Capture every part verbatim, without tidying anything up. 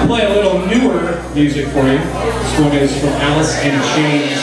play a little newer music for you. This one is from Alice in Chains.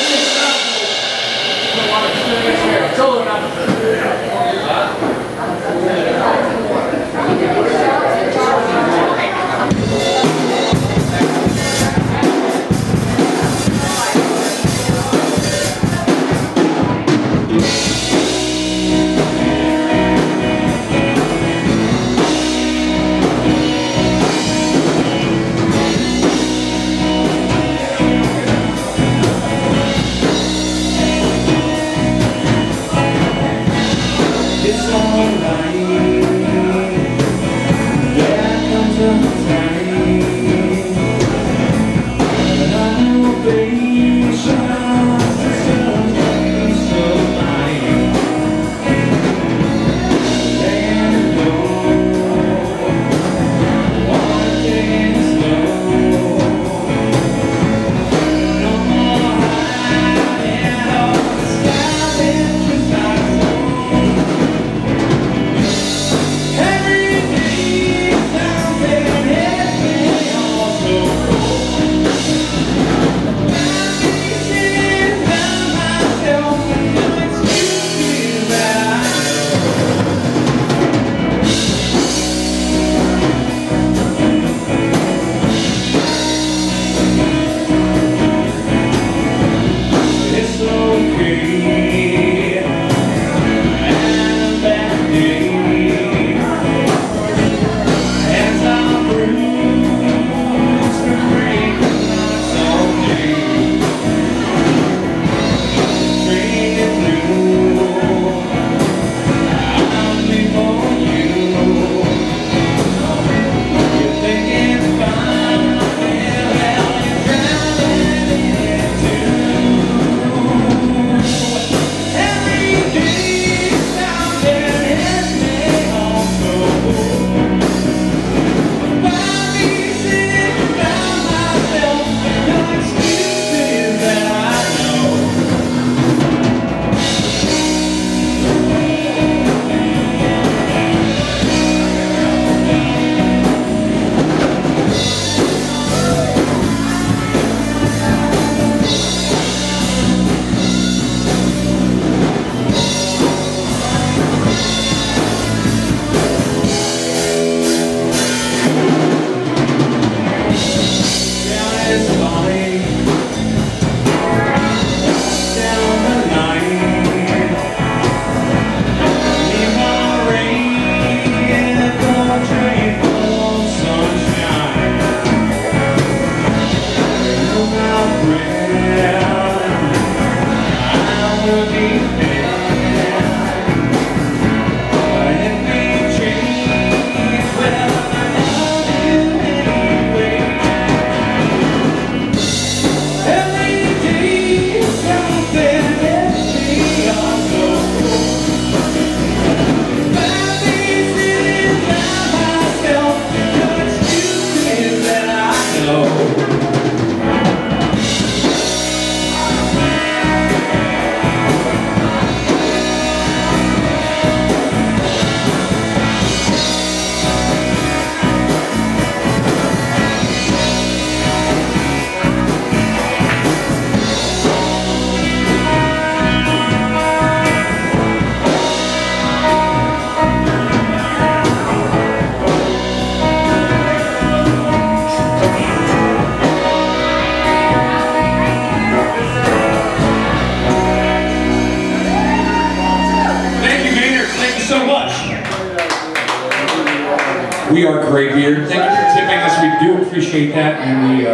We are Greybeard. Thank you for tipping us. We do appreciate that, and we,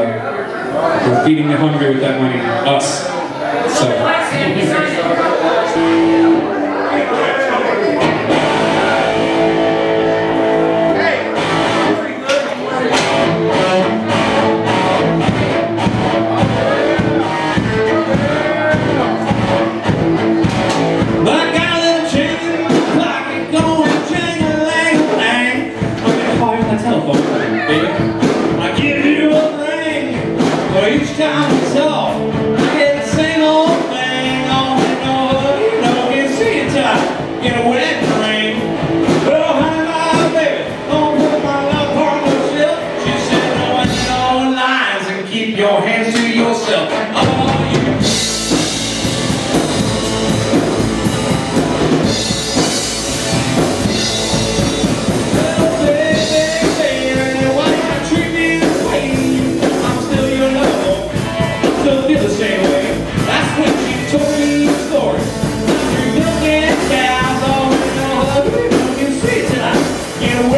uh, we're feeding the hungry with that money. Us. So. Each time we talk, I get the same old thing on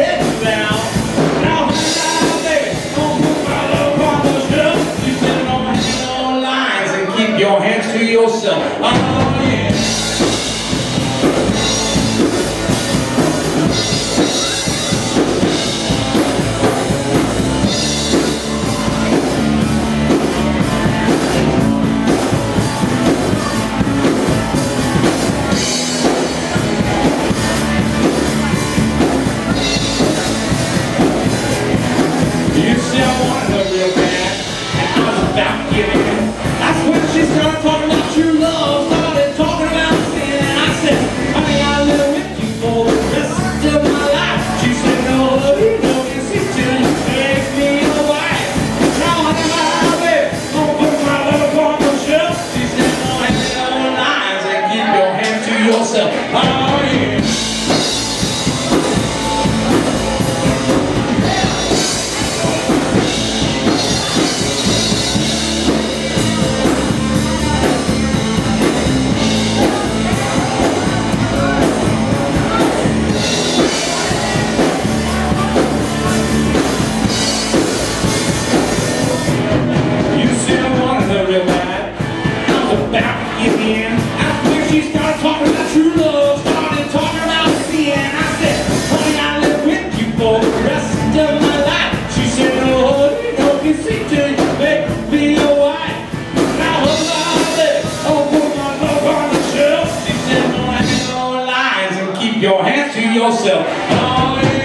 head down. Now, now, baby, don't put my love on the shelf. You said don't hang no lines and keep your hands to yourself. Oh, yeah. You see, I wanted her real bad, and I was about to give in. That's when she started talking about true love, started talking about sin, and I said, honey, I'll live with you for the rest of my life. She said, no, you don't get sick till you make me a wife. Now, honey, my baby, don't put my love on the shelf. She said, no, hang no lines and keep your hands to yourself. Oh, yeah. She started talking about true love, started talking about sin. I said, honey, I'll live with you for the rest of my life. She said, no, honey, don't get sick till you make me a wife. Now, hold baby, don't put my love on the shelf. She said, don't hang no lines and keep your hands to yourself. Oh, yeah.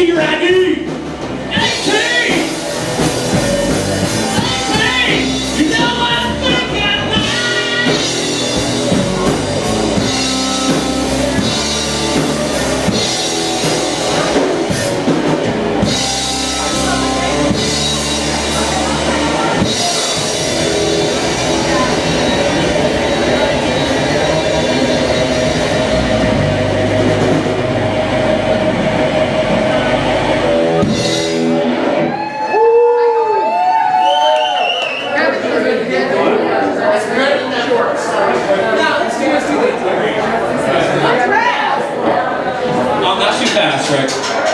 see your I D. eighteen! eighteen! You know what I'm thinking now? Fast, right?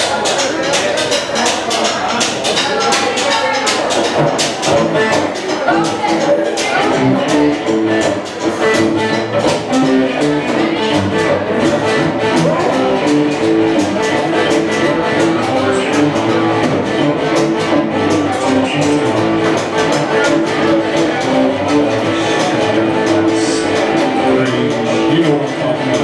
You know what I'm talking about.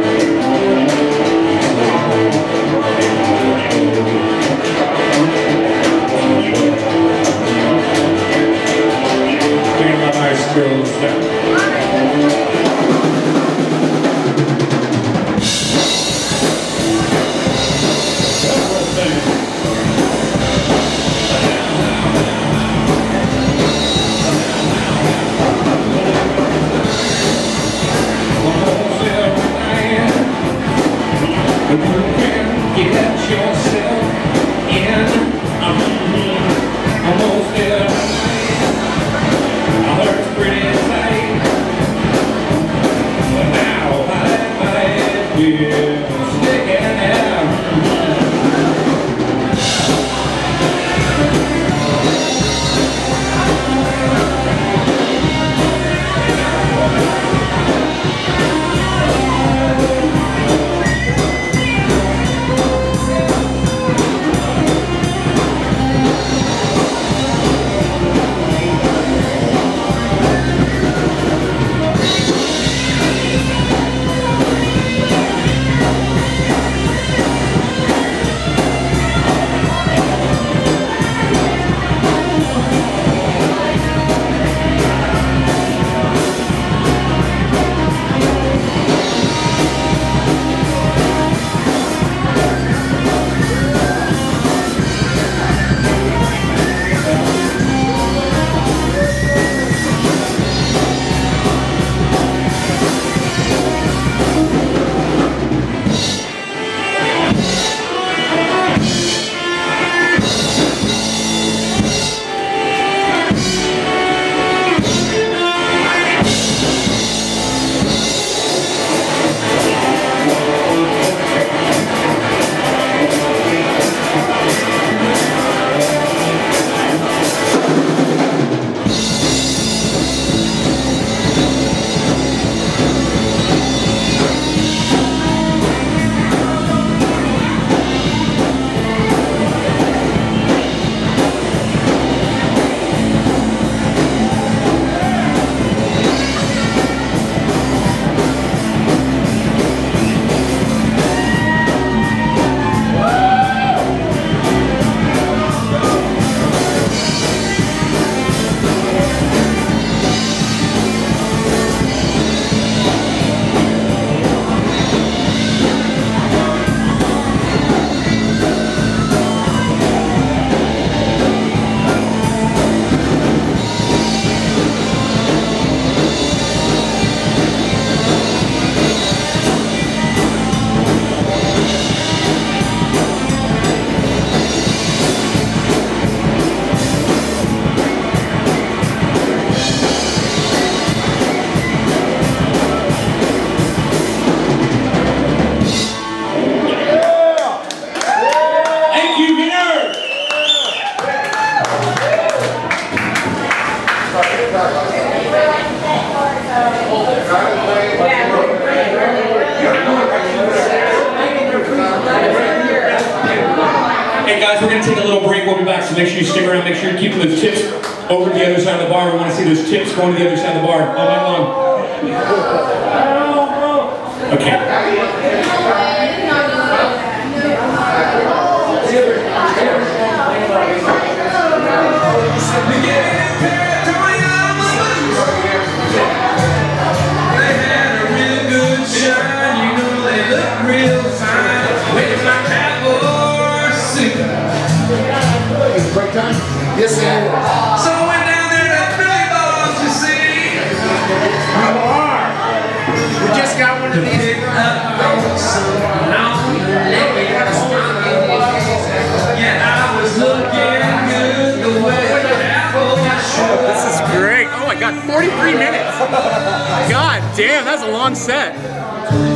Girls down. Hey guys, we're going to take a little break. We'll be back, so make sure you stick around. Make sure you're keeping those tips over to the other side of the bar. We want to see those tips going to the other side of the bar all night long. Okay. Yes, it is. So I went down there to Billy Bob's, you see. We just got one of these. Yeah, I was looking good the way I should. This is great. Oh my god, forty-three minutes. God damn, that's a long set.